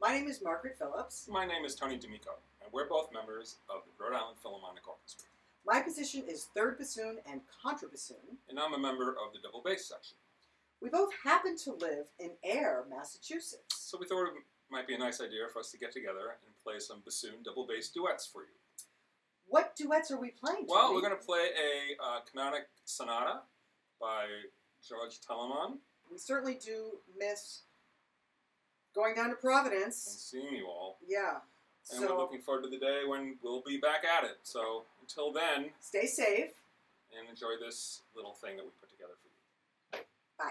My name is Margaret Phillips. My name is Tony D'Amico, and we're both members of the Rhode Island Philharmonic Orchestra. My position is third bassoon and contra bassoon. And I'm a member of the double bass section. We both happen to live in Ayer, Massachusetts. So we thought it might be a nice idea for us to get together and play some bassoon double bass duets for you. What duets are we playing, Tony? Well, we're going to play a Canonic Sonata by George Telemann. We certainly do miss going down to Providence. And seeing you all. Yeah. And we're looking forward to the day when we'll be back at it. So until then, stay safe and enjoy this little thing that we put together for you. Bye.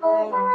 Thank you.